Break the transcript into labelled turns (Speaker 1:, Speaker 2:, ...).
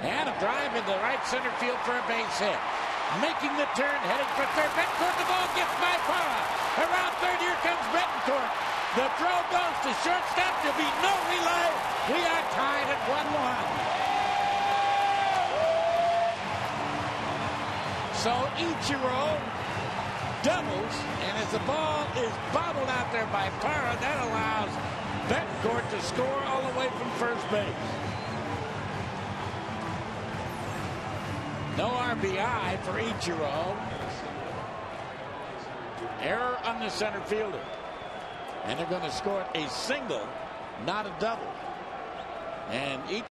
Speaker 1: And a drive into right center field for a base hit. Making the turn, heading for third. Betancourt, the ball gets by Parra. Around third, here comes Betancourt. The throw goes to shortstop. There'll be no relay. We are tied at 1-1. So Ichiro doubles, and as the ball is bobbled out there by Parra, that allows Betancourt to score all the way from first base. No RBI for Ichiro. Error on the center fielder. And they're going to score a single, not a double. And